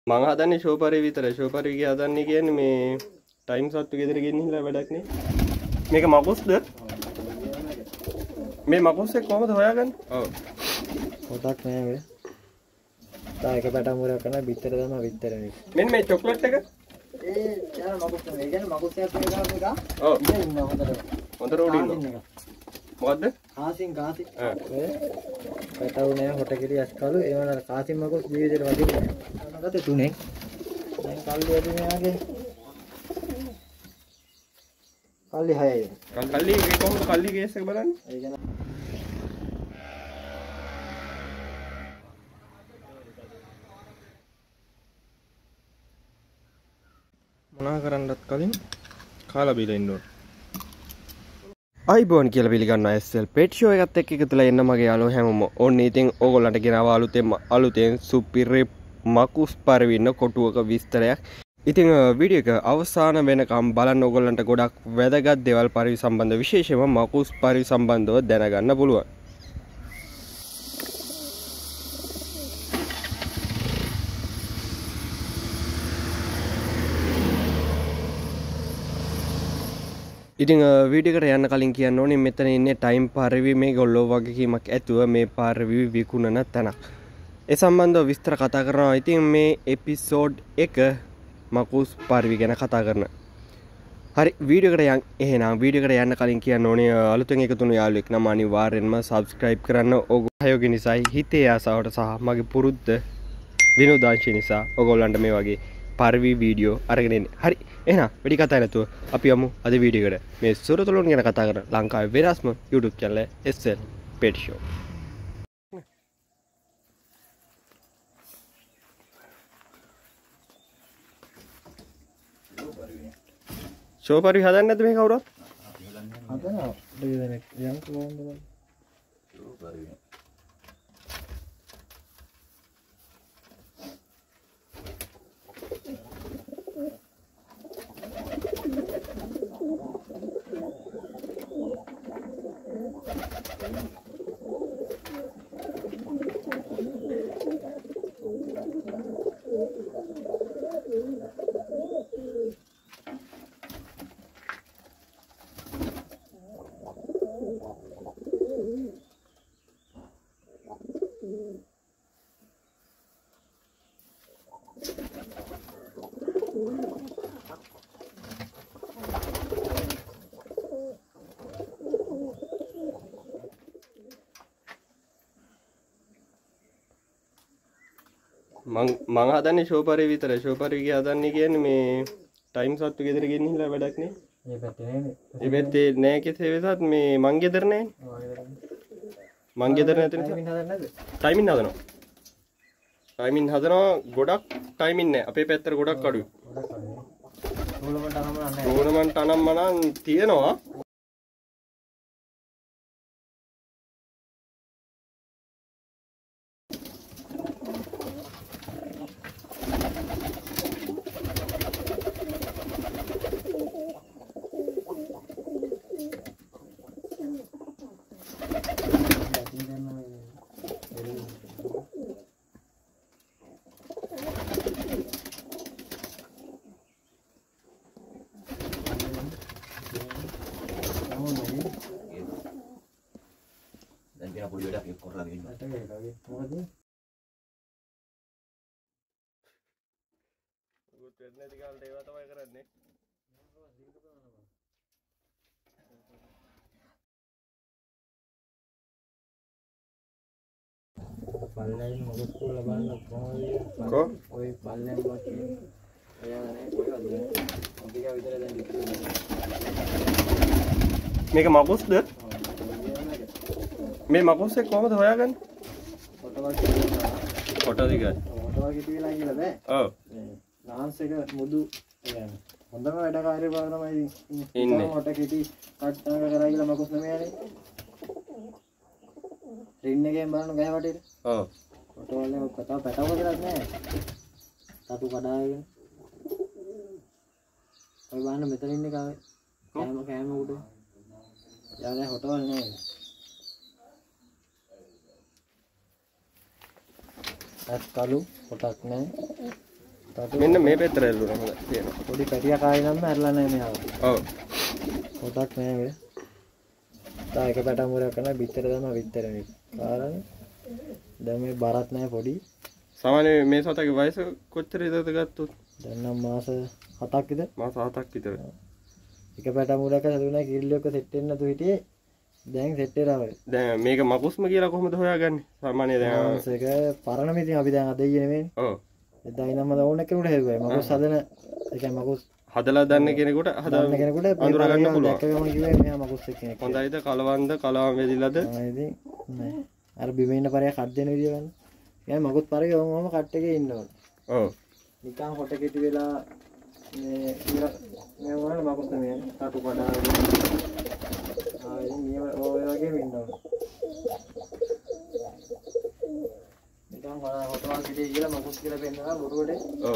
මං හදන්නේ ෂෝපරේ විතරයි. ෂෝපරේ ගියා හදන්නේ කියන්නේ මේ ටයිම් සත්තු ගෙදර ගෙනිහිල්ලා වැඩක් නේ. මේක මකුස්ද? මේ මකුස් එක කොහමද හොයාගන්නේ? ඔව්. පොතක් නෑ මේ. තා එක පැටව මුරක් කරන බිත්තර තමයි බිත්තර මේ. මෙන්න මේ චොක්ලට් එක. ඒ යාර මකුස් තමයි. ඒ කියන්නේ මකුස් එකක් වෙනවා එක. ඔව්. ඉතින් ඉන්නවා හොඳට. හොඳට උඩින්නවා. මොකද්ද? කාසින්. පැටව නෑ හොට කිරි අස්කලු ඒ වුණාට කාසින් මකුස් ජීවිතේට වදින්නේ නෑ. අනගතේ තුනේ. දැන් කල්ලි වැඩි මෙයාගේ. කල්ලි 6යි. කල්ලි මේ කොහොමද කල්ලි කේස් එක බලන්නේ? ඒ කියන්නේ මොනා කරන්නත් කලින් කාලා බීලා ඉන්න ඕන. අයිබෝන් කියලා පිළිගන්නවා SL pet show එකත් එක්ක එකතුලා එන්න මගේ යාළුවෝ හැමෝම. ඕන්නේ ඉතින් ඕගොල්ලන්ට ගෙනාවා අලුතෙන් සුපිරි මකුස් පරිවින්න කොටුවක විස්තරයක්. ඉතින් වීඩියෝ එක අවසාන වෙනකම් බලන්න ඕගොල්ලන්ට ගොඩක් වැදගත් දේවල් පරිවි සම්බන්ධ විශේෂයෙන්ම මකුස් පරිවි සම්බන්ධව දැනගන්න පුළුවන්. ඉතින් වීඩියෝ එකට යන්න කලින් කියන්න ඕනේ මෙතන ඉන්නේ ටයිම් පරිවි මේගොල්ලෝ වගකීමක් ඇතුව මේ පරිවි විකුණන තැනක්. ඒ සම්බන්ධව විස්තර කතා කරනවා. ඉතින් මේ එපිසෝඩ් 1 මකුස් පරිවි ගැන කතා කරන. හරි වීඩියෝ එකට එහෙනම් වීඩියෝ එකට යන්න කලින් කියන්න ඕනේ අලුතෙන් එකතුණු යාළුවෙක් නම් අනිවාර්යෙන්ම subscribe කරන්න. ඔයගොල්ලෝ සහයෝගය නිසායි හිතේ ආසාවට සහ මගේ පුරුද්ද විනෝදාංශය නිසා ඔයගොල්ලන්ට මේ වගේ පරිවි වීඩියෝ අරගෙන එන්නේ. හරි එහෙනම් වැඩි කතා නැතුව අපි යමු අද වීඩියෝ එකට. මේ සුරතලුන් ගැන කතා කරන ලංකාවේ වෙනස්ම YouTube channel SL Pet Show. Show පරිවි හදන්නේ නැද්ද මේ කවුරුත්? හදනවා. දෙයක් යම් කොහොමද? ෂෝ පරිවි. මං හදන්නේ ෂෝ පරිවි විතරයි. ෂෝ පරිවි ගියා හදන්නේ කියන්නේ මේ ටයිම් සත්තු ගෙදර ගෙනිහිල්ලා වැඩක් නේ. මේ පැත්තේ නෑනේ. ඒ පැත්තේ නෑ කෙසේ වෙතත් මේ මං ගෙදර නෑනේ. මං ගෙදර නැති නිසා ටයිමින් හදන්නේ නැද්ද? ටයිමින් හදනවා. ටයිමින් හදනවා ගොඩක් ටයිමින් නෑ. අපේ පැත්තට ගොඩක් අඩුයි. ගොඩක් අඩුයි. ටූර්නමන්ට් අනම්ම නැහැ. ටූර්නමන්ට් අනම්ම නම් තියෙනවා. Dan kena pulih dah ekor lagi. මොකද? උගුත් වෙන්නේ නැති කාලේ ඒවා තමයි කරන්නේ. පල්ලෙන් මොකද කියලා බලන්න කොහොමද? කො? ඔය පල්ලෙන් වගේ එයා නේ කොහෙද? ඔබික විතර දැන් මේක මකුස්ද? මේ මකුස් එක කොහමද හොයාගන්නේ? කොට දිගයි. ඔටවගේ තියලා කියලා බෑ. ඔව්. ලාන්ස් එක මුදු يعني හොඳම වැඩකාරී බව තමයි ඉන්නේ. ඔට කෙටි කට්ටාක කරා කියලා මකුස් නෙමෙයිනේ. රින් එකෙන් බලන්න ගහ වටේට. ඔව්. ඔටවල කතා පැටව කියලා නෑ. තතු කඩාගෙන. ඔය බලන්න මෙතන ඉන්නේ කාවේ. කෑම උඩ. යාගේ හොටවල් නෑ. අත් කළු කොටක් නෑ. මෙන්න මේ පැත්තට එල්ලුණා හොඳයි තියෙනවා. පොඩි පැටියක් ආයි නම් ඇරලා නැහැ මෙයාව. ඔව්. පොතක් නැහැ වේ. තා එක පැටව මුරයක් කරන බිත්තර දානවා බිත්තර මේ. කාරණේ. දැන් මේ බරත් නැහැ පොඩි. සාමාන්‍ය මේ සතගේ වයස කොච්චර ඉදද ගත්තොත්? දැන් නම් මාස 7ක් විතර. මාස 7ක් විතර. එක පැටව මුරයක් හදුනා කිරිල්ලක සෙට් වෙන්න නැතු හිටියේ. දැන් සෙට් වෙලා වගේ. දැන් මේක මකුස්ම කියලා කොහොමද හොයාගන්නේ? සාමාන්‍ය දැන් ඒක පරණ මිතින් අපි දැන් අද ඊයේ නෙමෙයි. ඔව්. එදා ඉන්නම ඕන කෙනෙකුට හෙව්වයි. මකුස් හදන ඒ කියන්නේ මකුස් හදලා දන්න කෙනෙකුට හදන කෙනෙකුට අඳුර ගන්න පුළුවන්. දැක්කම කිව්වේ මෙයා මකුස් කෙනෙක්. හොඳයිද කලවන්ද කලාව වෙදිලාද? ඉතින් නෑ. අර බිම ඉන්න පරේ කඩ් දෙන විදිය ගන්න. يعني මකුත් පරේ ඔහොම කට් එකේ ඉන්න ඕන. ඔව්. නිකන් හොට කෙටි වෙලා මේ වුණාට මකුත් නෙමෙයි. කටු කඩාගෙන. ඉතින් මේ ඔය වගේ ඉන්න ඕන. නිකන් හොටවල් පිටේ කියලා මකුත් කියලා පෙන්නනවා බොරුවට. ඔව්.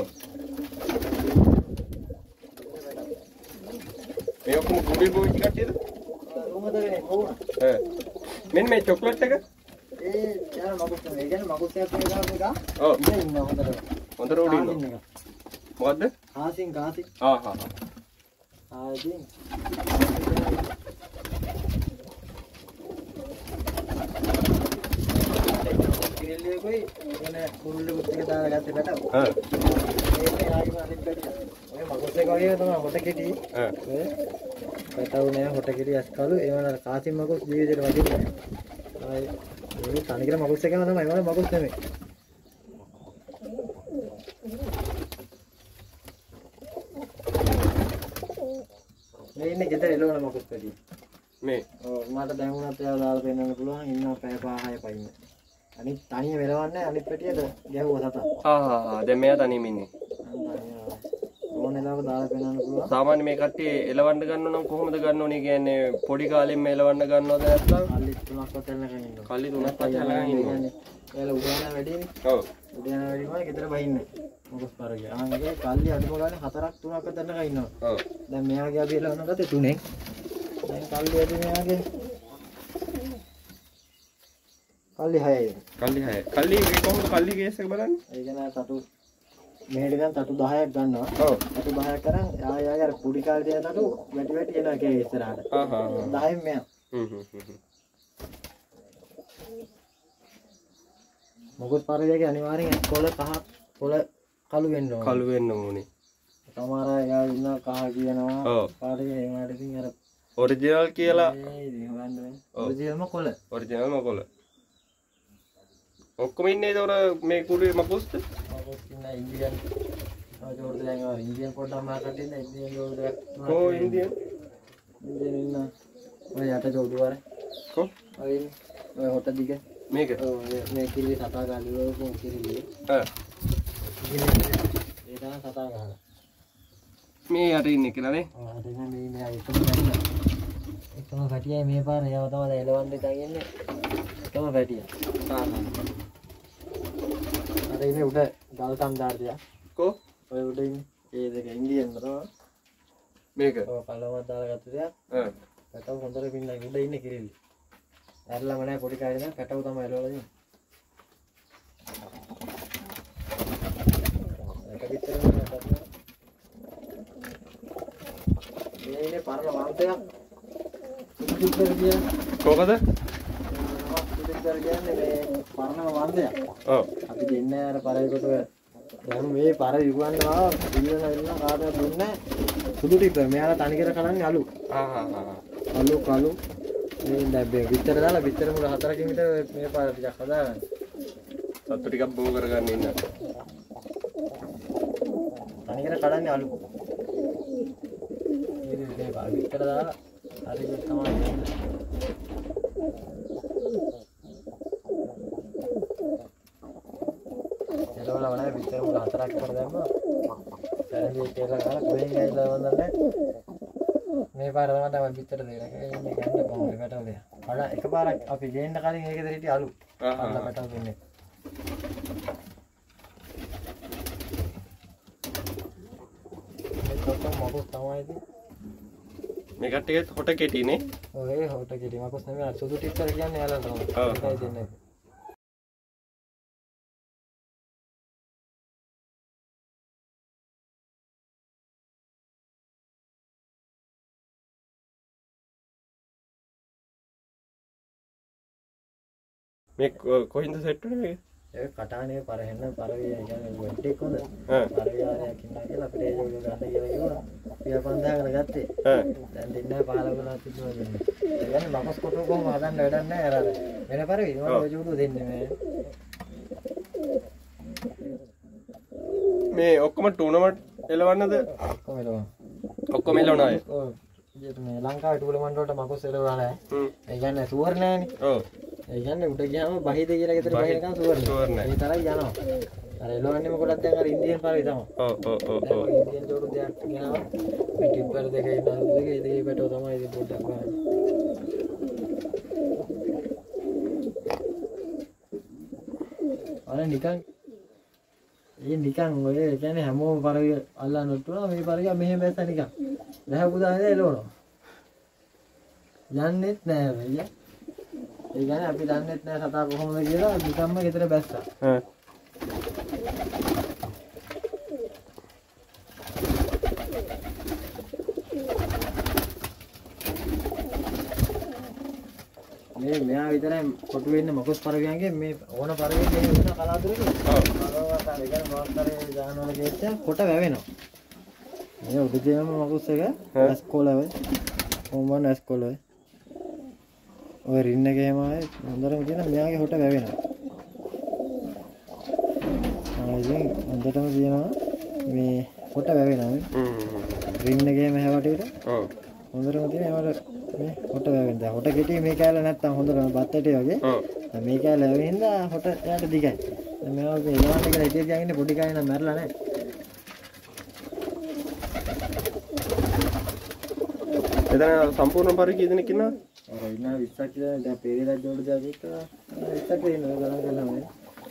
මේ ඔක්කොම කුඩේ බෝච්චි කට්ටියද? කොහොමද වෙන්නේ කොහොමද? මෙන්න මේ චොක්ලට් එක ඒ යාර මකුත් නෙමෙයි. ඒ කියන්නේ මකුත් එකක් වෙනකම් එක. ඔව්. ඉතින් ඉන්න හොඳට. හොඳට උඩ ඉන්නවා. මොකද්ද? කාසින් ආ. ඉතින් කිරිල්ලේ කොයි එන කුරුල්ල කුත් එක දාලා ගත්තේ පැටව. ඒකේ ආයිම අනිත් පැටිය. ඔය මකුත් එක වගේ තමයි හොට කෙටි. ඔය පැටව නෑ හොට කෙටි ඇස්කලු ඒ වුණාට කාසින් මකුත් ජීවිතේට වදින්නේ නෑ. ආයි මේ තනිකර මකුත් එකම තමයි මම මකුත් නෙමෙයි. මේ ඉන්නේ ගෙදර එළවන මකුත් පැටිය. මේ ඔව් මට දැන් වුණත් එයා දාලා පෙන්නන්න පුළුවන් ඉන්නවා පැය 5-6 පයින්. අනිත් තනිය වෙලවන්නේ අනිත් පැටියට ගැහුවා සතා. දැන් මෙයා තනියම ඉන්නේ. ඕන එලාව දාලා පෙන්නන්න පුළුවන්. සාමාන්‍ය මේ කට්ටිය එලවන්න ගන්නව නම් කොහොමද ගන්න ඕනේ කියන්නේ පොඩි කාලෙම එලවන්න ගන්නවද නැත්නම් කල්ලි 3ක් වතල්නකන් ඉන්නවා. කල්ලි 3ක් වතල්නකන් ඉන්නවා. එයාලා උඩයන වැඩිනේ. ඔව්. උඩයන වැඩිම ගෙදර බහින්නේ. මොකස් පාරගේ. ආන්ගේ කල්ලි අඩුම ගානේ 4ක් 3ක් වතල්නකන් ඉන්නවා. ඔව්. දැන් මෙයාගේ අපි එලවන්න ගත්තේ 3ෙන්. දැන් කල්ලි වැඩි මෙයාගේ කල්ලි 6යි. කල්ලි 6. කල්ලි මේ කොහොමද කල්ලි කේස් එක බලන්නේ? ඒ කියන්නේ තටු මෙහෙට දැන් තටු 10ක් ගන්නවා. ඔව්. තටු 10ක් කරන් ආයෙ අර පුඩි කාලේ තියෙන තටු වැටි වැටි එනවා කේ ඉස්සරහට. 10න් මෙයා. මොකද පරිදේගේ අනිවාර්යෙන් කොළ කහ කොළ කළු වෙන්න ඕනේ. කළු වෙන්න ඕනේ. සමහර අය ඉන්න කහ කියනවා. ඔව්. පාටේ ඒකට ඉතින් අර ඔරිජිනල් කියලා ඉතින් හොයන්න වෙන්නේ. ඔරිජිනල්ම කොළ. ඔරිජිනල්ම කොළ. ඔක්කොම ඉන්නේ ඒතොර මේ කුඩේ මකුස්ද? මොකද ඉන්න ඉන්දියන් ජෝර්ද දැන් ඉන්දියන් පොඩ්ඩක් මාකට ඉන්න ඉන්දියන් ජෝර්ද. කො ඉන්දියන්? ඉන්දියන් ඉන්න. ඔය යට ජෝඩු වර. කො? ඔය හොට දිග. මේක. ඔව් මේ කිරි සතා ගාලුව කො කිරි. ඒ තමයි සතා ගහන. මේ යට ඉන්නේ කියලා නේ. අර ඉන්න මේ එකම පැටියයි මේ පාර ඒව තමයි එලවන්න ඉතින් ඉන්නේ. එකම පැටිය. අර ඉන්නේ උඩ ගල් කන්දාර්දිය. කො? ඔය උඩ ඉන්නේ. ඒ දෙක ඉන්දියන් තමයි. මේක. ඔව් කලවමක් දාලා ගත්ත දෙයක්. පැටව හොඳට පින්න උඩ ඉන්නේ කිරිල්ල. ඇරලම නැහැ පොඩි කාලේ ඉඳන් පැටව තමයි එලවලා ඉන්නේ. ඒක විතරම නැහැ. මේ ඉන්නේ පරම වංශයක්. සුදුසුතර කියන කොහොමද? සුදුසුතර කියන්නේ මේ පරම වංශයක්. ඔව්. අපි දෙන්නේ අර පරේකට දැන් මේ පර යුගන්නවා පිළිවෙල වෙන්න කාටවත් දුන්නේ සුදු ටික මෙයාලා තනිකර කනන්නේ අලු. අලු කලු මේ දැන් විතර දාලා විතර මුල 4කින් විතර මේ පාර ටිකක් හදාගන්න. සත්තු ටිකක් බෝ කරගන්න ඉන්න. තනිකර කඩන්නේ අලු. මේ පාර විතර දාලා හරි තමයි. එළවලා වනේ විතර මුල 4ක් කර දැම්මා. සැරේ කියලා ගාලා කොහෙන් ගිහලා වන්දන්නේ. මේ පාර තමයි විතර දෙලා. මේ ගන්න බෑ පැටව දෙය. අර එකපාරක් අපි ගේන්න කලින් ඒකද හිටිය අලු. අන්න පැටව දෙන්නේ. මේක මොකක් තමයි ඉතින්. මේ කට්ටියත් හොට කෙටිනේ. ඔය හොට කෙටි මකස් නෙමෙයි සුදු ටික්කර කියන්නේ යාළුවා තමයි. ඒකයි දෙන්නේ. මේ කොහින්ද සෙට් වෙන්නේ මේක? ඒක කටානේ පරහෙන්න පරවිය කියන්නේ වෙට්ටෙක් හොඳ. පරවියාරයක් ඉන්නවා කියලා අපිට ඒක ගන්න කියලා කිව්වා. 5000 ගත්තේ. දැන් දෙන්නේ 15 වෙලා තිබුණා දෙන්නේ. ඒ කියන්නේ මකස් කොටු කොහොම හදන්න වැඩක් නැහැ අර. වෙන පරවි මොනවද ජූඩු දෙන්නේ මේ. මේ ඔක්කොම ටූර්නමන්ට් එලවන්නද? ඔක්කොම එලවන්න. ඔක්කොම එලවනවා. ඔව්. මේ ලංකාවේ ටූර්නමන්ට් වලට මකස් එලවලා නැහැ. ඒ කියන්නේ සුවර් නැහැනේ. ඔව්. ඒ කියන්නේ උඩ ගියාම බහිද කියලා ගෙදර බහිනකම් සුවර් නැහැ. ඒ තරයි යනවා. අර එලවන්නේ මොකටද දැන් අර ඉන්දියන් පරවි තමයි. ඔව්. ඉන්දියන් ජෝඩු දෙයක් ගෙනාවා. මේ ටිප්පර් දෙක ඉන්නවා දෙකේ ඉතින් ඒකට තමයි ඉතින් පොඩ්ඩක් බලන්න. අර නිකන් ඔය කියන්නේ හැමෝම පරවි අල්ලන්න උටුනා මේ පරවිය මෙහෙම බැස්ස නිකන්. දැහපු දානේ එලවනවා. යන්නෙත් නෑ වෙයිය. ඒ කියන්නේ අපි දන්නෙත් නෑ සතා කොහොමද කියලා නිකම්ම ගෙදර බැස්සා. මේ මෙයා විතරයි කොටු වෙන්නේ මොකස් පරවියන්ගේ මේ ඕන පරවිය මේ වෙන කලාතුරක. ඔව්. කලාවකට ඒ කියන්නේ මොකක්තරේ දානවල ගෙච්ච කොට වැවෙනවා. මේ උඩදීම මොකස් එක ඇස්කොලවේ. කොම්බන් ඇස්කොලවේ. ඔය රින් එකේ එහෙම ආයේ හොඳටම කියන මෙයාගේ හොට වැවෙනවා. ආයෙත් හොඳටම කියනවා මේ හොට වැවෙනවා. රින් එකේ මෙහෙවටේට. ඔව්. හොඳටම තියෙන ඒවට මේ හොට වැවෙන. දැන් හොට කෙටි මේ කැල නැත්තම් හොඳටම බත්තටේ වගේ. ඔව්. දැන් මේ කැල වැවෙන්න හොට එයාට දිගයි. දැන් මේවා එලවන්න කියලා ඉතින් කියන්නේ පොඩි කයි නම් මැරලා නැහැ. එතන සම්පූර්ණ පරි කී දෙනෙක් ඉන්නවද? අර ඉන්න 20ක් කියලා දැන් පෙරේදා ජෝඩු දෙයක් එක්ක 20ක් ඉන්නවා ගණන් කරලා මේ.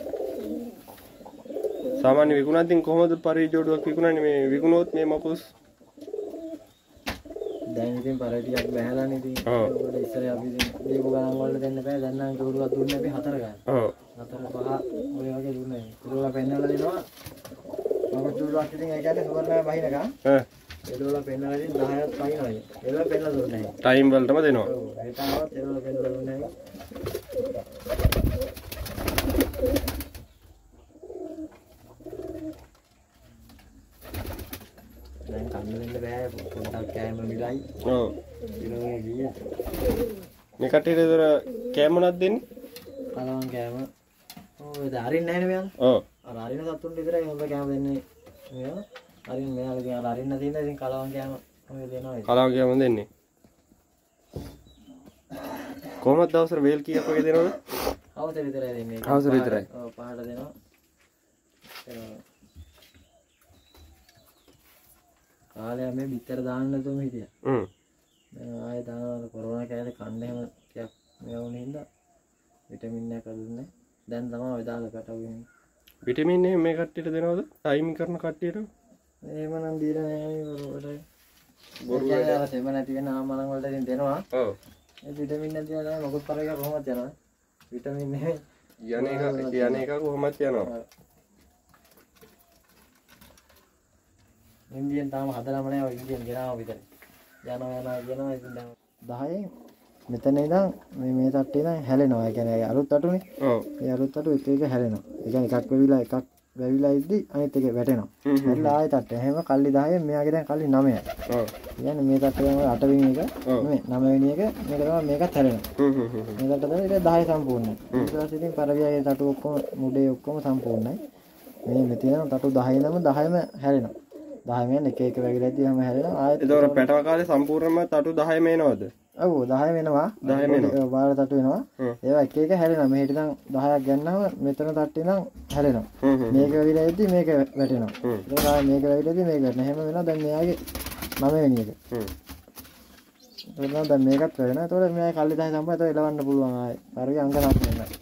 සාමාන්‍ය විකුණද්දී කොහොමද පරි ජෝඩුවක් විකුණන්නේ මේ විකුණුවොත් මේ මකුස්? දැන් ඉතින් පරි ටිකක් බහැලානේ ඉතින්. ඔව්. ඒකට ඉස්සරේ අපි ඉතින් දීපු ගණන් වල දෙන්න බෑ. දැන් නම් ජෝඩුවක් දුන්නේ අපි 4 ගන්න. ඔව්. 4 5 ඔය වගේ දුන්නේ. ඒකලා පෙන්නලා දෙනවා. මම ජෝඩුවක් ඉතින් ඒ කියන්නේ සුවර්ණය බහිනකම්. එළවල පෙන්නලා ඉතින් 10ක් පයින්නවා. එළවල පෙන්නලා දුන්නේ නැහැ. ටයිම් වලටම දෙනවා. ඔව්. ඒක ආවත් එළවල පෙන්නලා දුන්නේ නැහැ. දැන් කන්න දෙන්න බෑ. පොඩ්ඩක් කෑම මිලයි. ඔව්. ඉරෝගේ ගියේ. මේ කට්ටියට ඒතර කෑම මොනවද දෙන්නේ? කලවම් කෑම. ඔය දාරින් නැහැ නේ මෙයා. ඔව්. අර අරින සතුන් විතරයි හොඳ කෑම දෙන්නේ. මෙයා අරින් මෙයා ඉතින් අර අරින්න තියෙන ඉතින් කලවම් කෑම ඔය දෙනවා. කලවම් කෑම දෙන්නේ. කොහොමද දවසට වේල් කීයක් වගේ දෙනවද? හවස විතරයි දෙන්නේ. හවස විතරයි. ඔව් පහට දෙනවා. කාලය මේ බිත්තර දාන්න නැතුවම හිටියා. දැන් ආයෙ දානවා කොරෝනා කාලේ කන්න හැම ටිකක් මේ වුණේ හින්දා විටමින් එකක් දුන්නේ. දැන් තමයි ඔය දාලා පැටවෙන්නේ. විටමින් එක මේ කට්ටියට දෙනවද? ටයිම් කරන කට්ටියට? එහෙම නම් දීලා නැහැ නේ බොරු වැඩ. අර සෙම නැති වෙන ආමලන් වලට ඉතින් දෙනවා. ඔව්. ඒ විටමින් නැති වෙනවා මොකද පරේක කොහොමද යනවා? විටමින් නෙමෙයි. යන එක කොහොමද යනවා? ඉන්දියන් තාම හදලාම නැහැ. ඔය ඉන්දියන් ගෙනාවා විතරයි. යනවා කියනවා ඉතින් දැන් 10න් මෙතන ඉඳන් මේ තට්ටේ ඉඳන් හැලෙනවා. ඒ කියන්නේ අලුත් තටුනේ. ඔව්. ඒ අලුත් තටු එක එක හැලෙනවා. ඒ කියන්නේ එකක් වෙවිලා එකක් වැවිලා ඉද්දි අනිත් එක වැටෙනවා. වැටලා ආයෙ තට්ටේ. එහෙම කල්ලි 10න් මෙයාගේ දැන් කල්ලි 9යි. ඔව්. කියන්නේ මේ තට්ටේ වල 8 වෙනි එක නෙමෙයි 9 වෙනි එක මේක තමයි මේකත් හැලෙනවා. මේකට තමයි ඒක 10 සම්පූර්ණයි. ඊට පස්සේ ඉතින් පරවියගේ තටු ඔක්කොම මුඩේ ඔක්කොම සම්පූර්ණයි. මේ මෙතන තටු 10 නම 10ම හැලෙනවා. 10 මෙන් එක එක වැවිලා ඉද්දි හැම හැලෙනවා. ආයෙත් ඒතකොට පැටව කාලේ සම්පූර්ණයෙන්ම තටු 10 මේනවද? ඔව් 10 වෙනවා. 10 වෙනවා. බාල තට්ටු වෙනවා. ඒවා එක එක හැලෙනවා. මෙහෙට ඉඳන් 10ක් ගන්නාම මෙතන තට්ටේ ඉඳන් හැලෙනවා. මේක වැවිලා ඉද්දි මේක වැටෙනවා. ඒක ආයෙ මේක වැවිලා ඉද්දි මේක වැටෙනවා. එහෙම වෙනවා. දැන් මෙයාගේ 9 වෙනි එක. ඒක දැන් මේකත් වැටෙනවා. ඒතකොට මෙයා කල්ලි 10 සම්පූර්ණ. ඒතකොට එලවන්න පුළුවන් ආයෙ. පරිවි අංක 9 වෙනවා.